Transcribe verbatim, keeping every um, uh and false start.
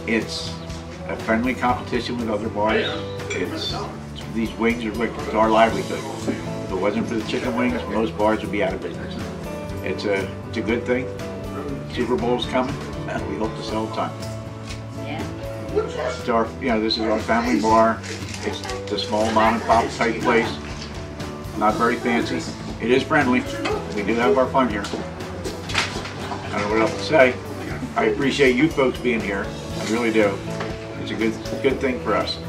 It's a friendly competition with other bars. It's these wings are like it's our livelihood. If it wasn't for the chicken wings, most bars would be out of business. It's a it's a good thing. Super Bowl's coming, and we hope to sell a ton. Yeah. It's our, you know, this is our family bar. It's the small mom and pop type place. Not very fancy. It is friendly. We do have our fun here. I don't know what else to say. I appreciate you folks being here. I really do. It's a good good thing for us.